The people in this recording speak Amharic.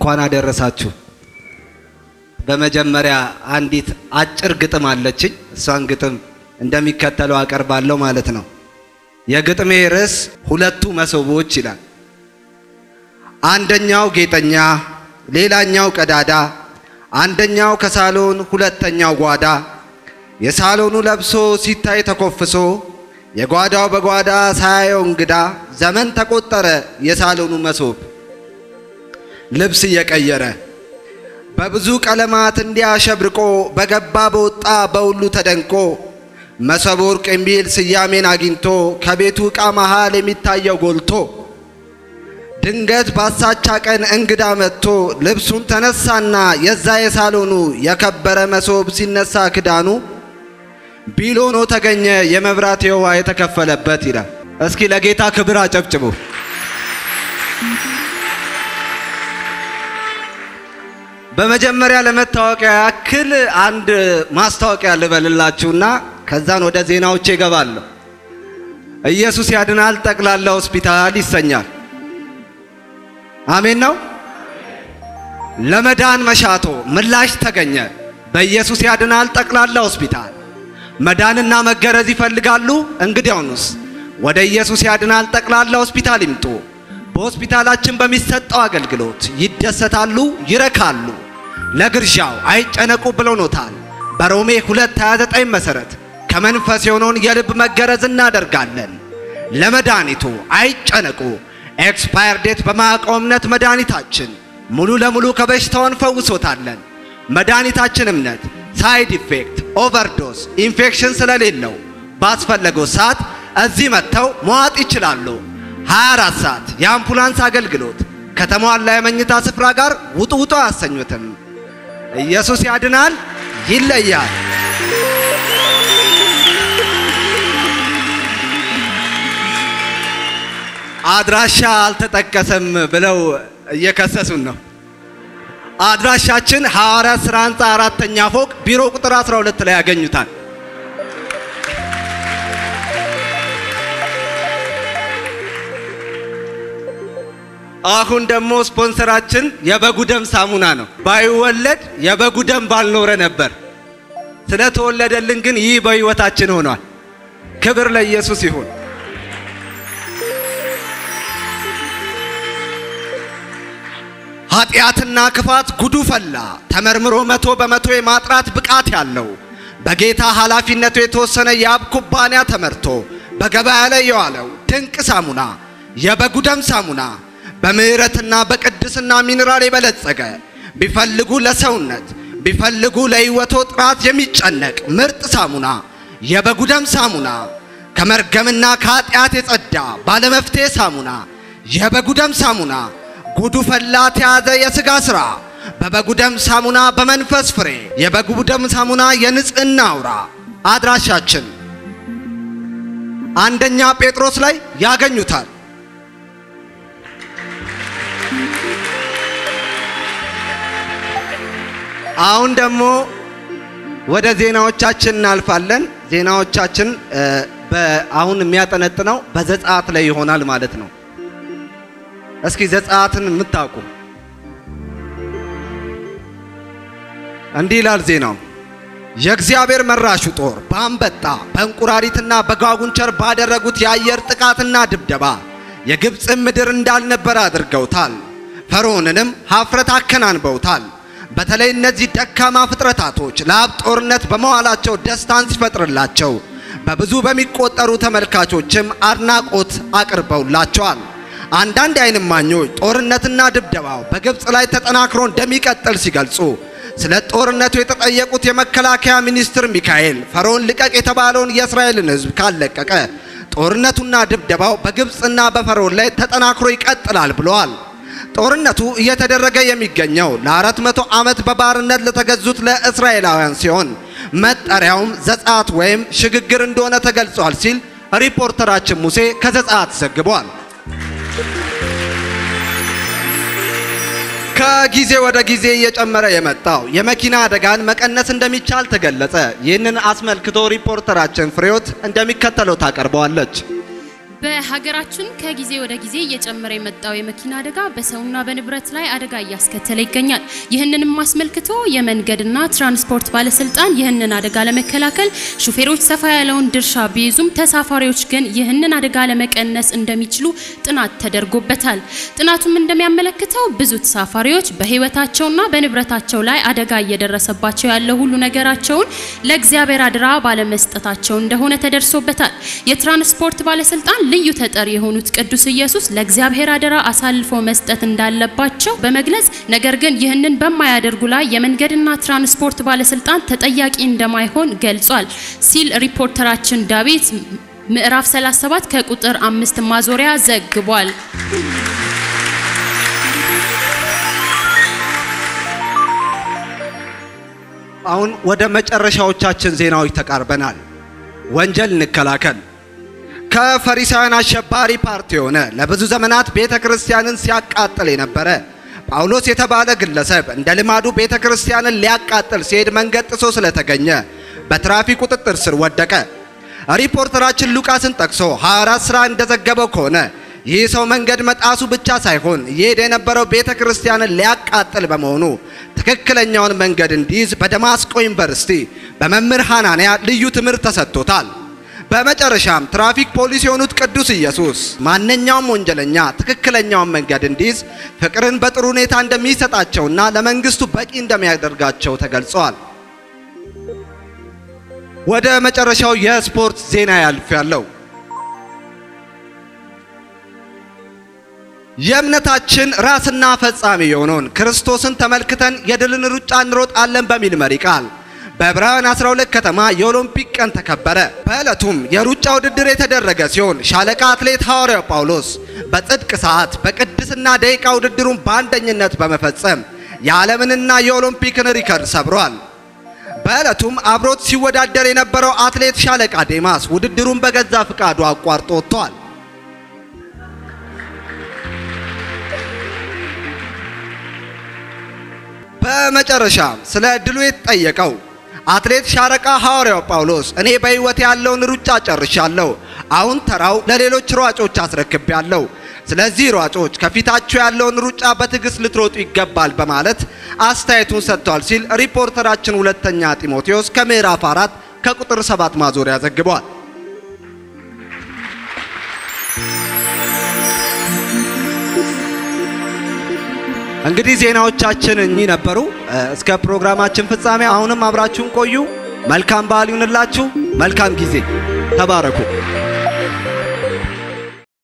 እንኳን አደረሳችሁ። በመጀመሪያ አንዲት አጭር ግጥም አለችኝ። እሷን ግጥም እንደሚከተለው አቀርባለሁ ማለት ነው። የግጥሜ ርዕስ ሁለቱ መሶቦች ይላል። አንደኛው ጌጠኛ ሌላኛው ቀዳዳ፣ አንደኛው ከሳሎን ሁለተኛው ጓዳ። የሳሎኑ ለብሶ ሲታይ ተኮፍሶ፣ የጓዳው በጓዳ ሳያየው እንግዳ። ዘመን ተቆጠረ የሳሎኑ መሶብ ልብስ እየቀየረ፣ በብዙ ቀለማት እንዲያሸብርቆ፣ በገባ በወጣ በሁሉ ተደንቆ። መሶበ ወርቅ የሚል ስያሜን አግኝቶ፣ ከቤቱ ዕቃ መሃል የሚታየው ጎልቶ። ድንገት ባሳቻ ቀን እንግዳ መጥቶ፣ ልብሱን ተነሳና የዛ የሳሎኑ የከበረ መሶብ ሲነሳ ክዳኑ። ቢሎኖ ተገኘ የመብራት የውሃ የተከፈለበት ይላል። እስኪ ለጌታ ክብር አጨብጭቡ። በመጀመሪያ ለመታወቂያ ያክል አንድ ማስታወቂያ ልበልላችሁና ከዛን ወደ ዜናዎች ይገባለሁ። ኢየሱስ ያድናል ጠቅላላ ሆስፒታል ይሰኛል። አሜን ነው። ለመዳን መሻቶ ምላሽ ተገኘ በኢየሱስ ያድናል ጠቅላላ ሆስፒታል። መዳንና መገረዝ ይፈልጋሉ? እንግዲያውኑስ ወደ ኢየሱስ ያድናል ጠቅላላ ሆስፒታል ይምጡ። በሆስፒታላችን በሚሰጠው አገልግሎት ይደሰታሉ፣ ይረካሉ። ለግርሻው አይጨነቁ ብለውኖታል። በሮሜ 2:29 መሰረት ከመንፈስ የሆነውን የልብ መገረዝ እናደርጋለን። ለመድኃኒቱ አይጨነቁ። ኤክስፓየር ዴት በማያውቀው እምነት መድኃኒታችን ሙሉ ለሙሉ ከበሽታውን ፈውሶታለን። መድኃኒታችን እምነት ሳይድ ኢፌክት፣ ኦቨርዶስ፣ ኢንፌክሽን ስለሌለው ባስፈለገው ሰዓት እዚህ መጥተው መዋጥ ይችላሉ። 24 ሰዓት የአምቡላንስ አገልግሎት ከተሟላ የመኝታ ስፍራ ጋር ውጡ አያሰኙትም። ኢየሱስ ያድናል፣ ይለያል። አድራሻ አልተጠቀሰም ብለው እየከሰሱን ነው። አድራሻችን ሐዋርያት ሥራ ሕንጻ 4ኛ ፎቅ ቢሮ ቁጥር 12 ላይ ያገኙታል። አሁን ደግሞ ስፖንሰራችን የበጉ ደም ሳሙና ነው። ባይወለድ የበጉ ደም ባልኖረ ነበር። ስለተወለደልን ግን ይህ በሕይወታችን ሆኗል። ክብር ለኢየሱስ ይሁን። ኃጢአትና ክፋት ጉዱ ፈላ። ተመርምሮ 100% የማጥራት ብቃት ያለው በጌታ ኃላፊነቱ የተወሰነ የአብ ኩባንያ ተመርቶ በገበያ ላይ የዋለው ድንቅ ሳሙና የበጉ ደም ሳሙና በምህረትና በቅድስና ሚነራል የበለጸገ፣ ቢፈልጉ ለሰውነት ቢፈልጉ ለሕይወቶ ጥራት የሚጨነቅ ምርጥ ሳሙና የበጉ ደም ሳሙና። ከመርገምና ከኃጢአት የጸዳ ባለመፍትሄ ሳሙና የበጉ ደም ሳሙና። ጉዱ ፈላ ተያዘ የሥጋ ሥራ በበጉ ደም ሳሙና በመንፈስ ፍሬ የበጉ ደም ሳሙና የንጽህና አውራ። አድራሻችን አንደኛ ጴጥሮስ ላይ ያገኙታል። አሁን ደግሞ ወደ ዜናዎቻችን እናልፋለን። ዜናዎቻችን አሁን የሚያጠነጥነው በዘጸአት ላይ ይሆናል ማለት ነው። እስኪ ዘጸአትን የምታውቁ እንዲህ ይላል ዜናው። የእግዚአብሔር መራሹ ጦር በአንበጣ በእንቁራሪትና በጓጉንቸር ባደረጉት የአየር ጥቃትና ድብደባ የግብፅን ምድር እንዳልነበረ አድርገውታል። ፈርዖንንም ኀፍረት አከናንበውታል። በተለይ እነዚህ ደካማ ፍጥረታቶች ለአብ ጦርነት በመዋላቸው ደስታን ሲፈጥርላቸው በብዙ በሚቆጠሩ ተመልካቾችም አድናቆት አቅርበውላቸዋል። አንዳንድ የዓይን እማኞች ጦርነትና ድብደባው በግብፅ ላይ ተጠናክሮ እንደሚቀጥል ሲገልጹ፣ ስለ ጦርነቱ የተጠየቁት የመከላከያ ሚኒስትር ሚካኤል ፈርዖን ልቀቅ የተባለውን የእስራኤልን ሕዝብ ካለቀቀ ጦርነቱና ድብደባው በግብፅና በፈርዖን ላይ ተጠናክሮ ይቀጥላል ብለዋል። ጦርነቱ እየተደረገ የሚገኘው ለ400 ዓመት በባርነት ለተገዙት ለእስራኤላውያን ሲሆን መጠሪያውም ዘጸአት ወይም ሽግግር እንደሆነ ተገልጿል ሲል ሪፖርተራችን ሙሴ ከዘጸአት ዘግቧል። ከጊዜ ወደ ጊዜ እየጨመረ የመጣው የመኪና አደጋን መቀነስ እንደሚቻል ተገለጸ። ይህንን አስመልክቶ ሪፖርተራችን ፍሬዎት እንደሚከተለው ታቀርበዋለች። በሀገራችን ከጊዜ ወደ ጊዜ እየጨመረ የመጣው የመኪና አደጋ በሰውና በንብረት ላይ አደጋ እያስከተለ ይገኛል። ይህንንም አስመልክቶ የመንገድና ትራንስፖርት ባለስልጣን ይህንን አደጋ ለመከላከል ሹፌሮች ሰፋ ያለውን ድርሻ ቢይዙም ተሳፋሪዎች ግን ይህንን አደጋ ለመቀነስ እንደሚችሉ ጥናት ተደርጎበታል። ጥናቱም እንደሚያመለክተው ብዙ ተሳፋሪዎች በህይወታቸውና በንብረታቸው ላይ አደጋ እየደረሰባቸው ያለው ሁሉ ነገራቸውን ለእግዚአብሔር አደራ ባለመስጠታቸው እንደሆነ ተደርሶበታል። የትራንስፖርት ባለስልጣን ልዩ ተጠሪ የሆኑት ቅዱስ ኢየሱስ ለእግዚአብሔር አደራ አሳልፎ መስጠት እንዳለባቸው በመግለጽ ነገር ግን ይህንን በማያደርጉ ላይ የመንገድና ትራንስፖርት ባለስልጣን ተጠያቂ እንደማይሆን ገልጿል ሲል ሪፖርተራችን ዳዊት ምዕራፍ 37 ከቁጥር 5 ማዞሪያ ዘግቧል። አሁን ወደ መጨረሻዎቻችን ዜናዎች ተቃርበናል። ወንጀል እንከላከል። ከፈሪሳውያን አሸባሪ ፓርቲ ሆነ ለብዙ ዘመናት ቤተክርስቲያንን ሲያቃጥል የነበረ ጳውሎስ የተባለ ግለሰብ እንደ ልማዱ ቤተክርስቲያንን ሊያቃጥል ሲሄድ መንገድ ጥሶ ስለተገኘ በትራፊክ ቁጥጥር ስር ወደቀ። ሪፖርተራችን ሉቃስን ጠቅሶ 24 ስራ እንደዘገበው ከሆነ ይህ ሰው መንገድ መጣሱ ብቻ ሳይሆን የሄደ የነበረው ቤተክርስቲያንን ሊያቃጥል በመሆኑ ትክክለኛውን መንገድ እንዲይዝ በደማስቆ ዩኒቨርሲቲ በመምህር ሐናንያ ልዩ ትምህርት ተሰጥቶታል። በመጨረሻም ትራፊክ ፖሊስ የሆኑት ቅዱስ ኢየሱስ ማንኛውም ወንጀለኛ ትክክለኛውን መንገድ እንዲይዝ ፍቅርን በጥሩ ሁኔታ እንደሚሰጣቸውና ለመንግስቱ በቂ እንደሚያደርጋቸው ተገልጿል። ወደ መጨረሻው የስፖርት ዜና ያልፋለሁ። የእምነታችን ራስና ፈጻሚ የሆነውን ክርስቶስን ተመልክተን የድልን ሩጫ እንሮጣለን በሚል መሪ ቃል በዕብራውያን 12 ከተማ የኦሎምፒክ ቀን ተከበረ። በዕለቱም የሩጫ ውድድር የተደረገ ሲሆን ሻለቃ አትሌት ሐዋርያው ጳውሎስ በጽድቅ ሰዓት በቅድስና ደቂቃ ውድድሩን በአንደኝነት በመፈጸም የዓለምንና የኦሎምፒክን ሪከርድ ሰብሯል። በዕለቱም አብሮት ሲወዳደር የነበረው አትሌት ሻለቃ ዴማስ ውድድሩን በገዛ ፍቃዱ አቋርጦ ወጥቷል። በመጨረሻም ስለ ድሉ የተጠየቀው አትሌት ሻለቃ ሐዋርያው ጳውሎስ እኔ በህይወት ያለውን ሩጫ ጨርሻለሁ፣ አሁን ተራው ለሌሎች ሯጮች አስረክቤያለሁ። ስለዚህ ሯጮች ከፊታቸው ያለውን ሩጫ በትዕግስት ልትሮጡ ይገባል በማለት አስተያየቱን ሰጥቷል ሲል ሪፖርተራችን ሁለተኛ ጢሞቴዎስ ከምዕራፍ 4 ከቁጥር 7 ማዞሪያ ዘግቧል። እንግዲህ ዜናዎቻችን እኚህ ነበሩ። እስከ ፕሮግራማችን ፍጻሜ አሁንም አብራችሁን ቆዩ። መልካም በዓል ይሁንላችሁ። መልካም ጊዜ። ተባረኩ።